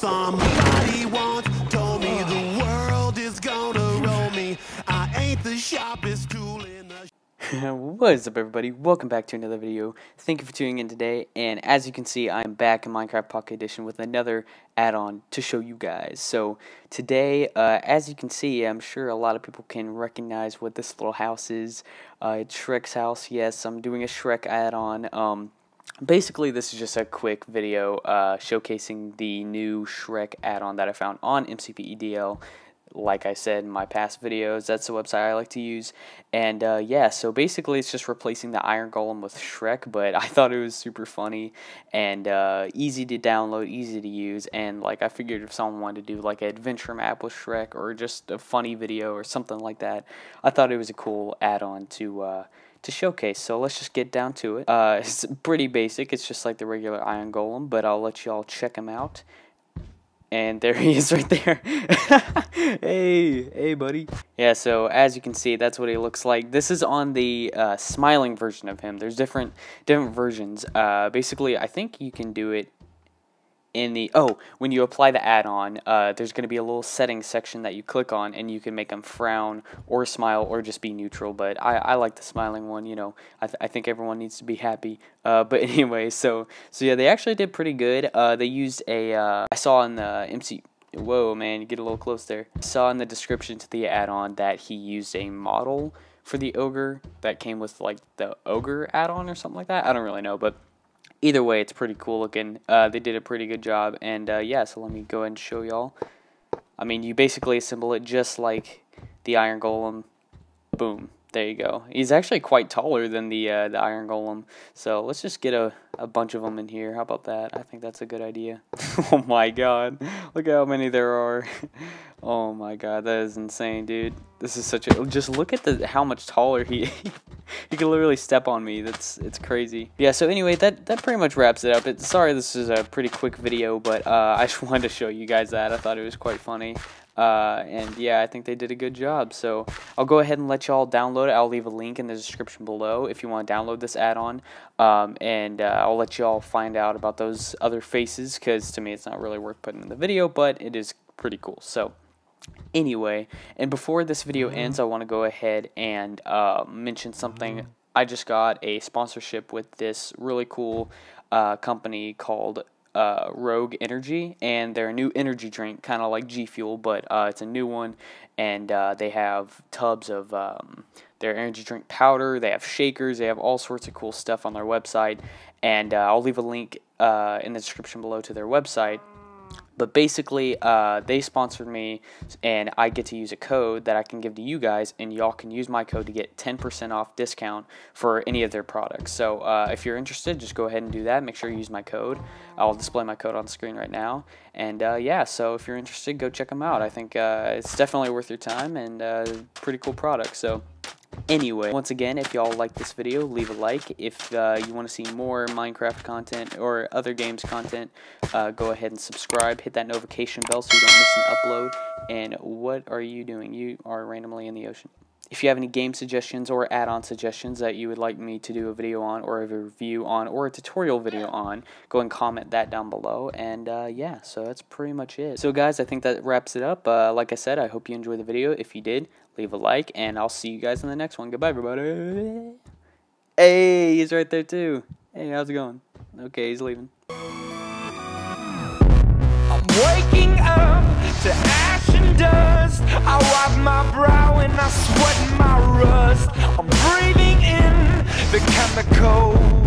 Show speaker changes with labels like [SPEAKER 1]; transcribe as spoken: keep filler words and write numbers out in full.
[SPEAKER 1] Somebody once told me the world is gonna roll me. I ain't the sharpest tool in the
[SPEAKER 2] What is up, everybody? Welcome back to another video. Thank you for tuning in today, and as you can see, I am back in Minecraft Pocket Edition with another add-on to show you guys. So today, uh, as you can see, I'm sure a lot of people can recognize what this little house is. Uh, it's Shrek's house. Yes, I'm doing a Shrek add-on. Um, basically, this is just a quick video uh, showcasing the new Shrek add-on that I found on M C P E D L. Like I said in my past videos, that's the website I like to use. And uh, yeah, so basically it's just replacing the Iron Golem with Shrek, but I thought it was super funny and uh, easy to download, easy to use. And like I figured if someone wanted to do like an adventure map with Shrek or just a funny video or something like that, I thought it was a cool add-on to uh, to showcase. So let's just get down to it. Uh, it's pretty basic. It's just like the regular Iron Golem, but I'll let y'all check him out. And there he is right there. hey, hey, buddy. Yeah, so as you can see, that's what he looks like. This is on the uh, smiling version of him. There's different different versions. Uh, basically, I think you can do it in the... Oh, when you apply the add-on, uh, there's going to be a little settings section that you click on, and you can make him frown or smile or just be neutral. But I, I like the smiling one, you know. I, th I think everyone needs to be happy. Uh, but anyway, so so yeah, they actually did pretty good. Uh, they used a... Uh, I saw in the M C... Whoa, man, you get a little close there. I saw in the description to the add-on that he used a model for the ogre that came with, like, the ogre add-on or something like that. I don't really know, but... Either way, it's pretty cool looking. Uh, they did a pretty good job, and uh, yeah, so let me go ahead and show y'all. I mean, you basically assemble it just like the Iron Golem. Boom. There you go. He's actually quite taller than the uh, the Iron Golem, so let's just get a, a bunch of them in here. How about that? I think that's a good idea. Oh my god. Look at how many there are. Oh my god, that is insane, dude. This is such a... Just look at the how much taller he... He can literally step on me. That's it's crazy. Yeah, so anyway, that, that pretty much wraps it up. It, sorry this is a pretty quick video, but uh, I just wanted to show you guys that. I thought it was quite funny. Uh, and yeah, I think they did a good job. So I'll go ahead and let y'all download it. I'll leave a link in the description below if you want to download this add-on. Um, and uh, I'll let y'all find out about those other faces, because to me it's not really worth putting in the video, but it is pretty cool. So anyway, and before this video ends, I want to go ahead and uh, mention something. I just got a sponsorship with this really cool uh, company called uh, Rogue Energy, and they're a new energy drink, kind of like G Fuel, but uh, it's a new one, and uh, they have tubs of um, their energy drink powder, they have shakers, they have all sorts of cool stuff on their website, and uh, I'll leave a link uh, in the description below to their website. But basically, uh, they sponsored me, and I get to use a code that I can give to you guys, and y'all can use my code to get ten percent off discount for any of their products. So uh, if you're interested, just go ahead and do that. Make sure you use my code. I'll display my code on the screen right now. And uh, yeah, so if you're interested, go check them out. I think uh, it's definitely worth your time, and uh, pretty cool product. So anyway, once again, if y'all like this video, leave a like. If uh, you want to see more Minecraft content or other games content, uh, go ahead and subscribe. Hit that notification bell so you don't miss an upload. And what are you doing? You are randomly in the ocean. If you have any game suggestions or add-on suggestions that you would like me to do a video on, or a review on, or a tutorial video on, go and comment that down below. And uh, yeah, so that's pretty much it. So guys, I think that wraps it up. Uh, like I said, I hope you enjoyed the video. If you did, leave a like, and I'll see you guys in the next one. Goodbye, everybody. Hey, he's right there too. Hey, how's it going? Okay, he's leaving.
[SPEAKER 3] I'm waking up to ash and dust. I wipe my brow and I sweat my rust. I'm breathing in the chemicals.